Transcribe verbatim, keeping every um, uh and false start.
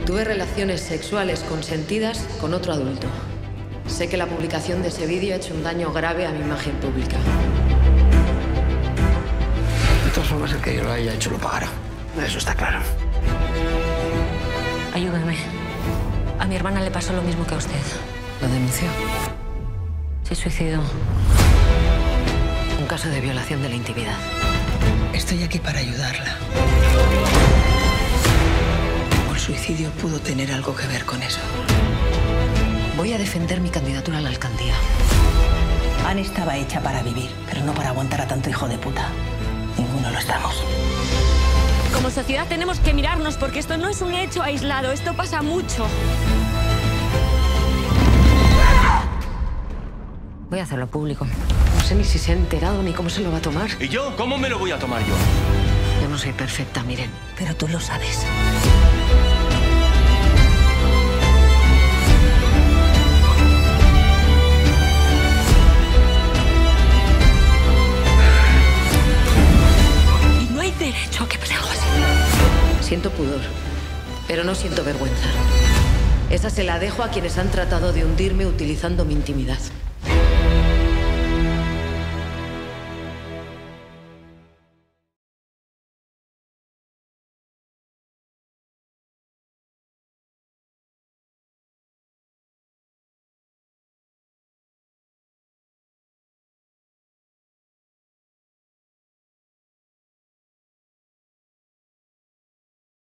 Tuve relaciones sexuales consentidas con otro adulto. Sé que la publicación de ese vídeo ha hecho un daño grave a mi imagen pública. De todas formas, el que yo lo haya hecho lo pagará. Eso está claro. Ayúdame. A mi hermana le pasó lo mismo que a usted. ¿Lo denunció? Se suicidó. Un caso de violación de la intimidad. Estoy aquí para ayudarla. El suicidio pudo tener algo que ver con eso. Voy a defender mi candidatura a la alcaldía. Anne estaba hecha para vivir, pero no para aguantar a tanto hijo de puta. Ninguno lo estamos. Como sociedad tenemos que mirarnos porque esto no es un hecho aislado, esto pasa mucho. Voy a hacerlo público. No sé ni si se ha enterado ni cómo se lo va a tomar. ¿Y yo? ¿Cómo me lo voy a tomar yo? Yo no soy perfecta, miren. Pero tú lo sabes. Y no hay derecho a que pase algo así. Siento pudor, pero no siento vergüenza. Esa se la dejo a quienes han tratado de hundirme utilizando mi intimidad.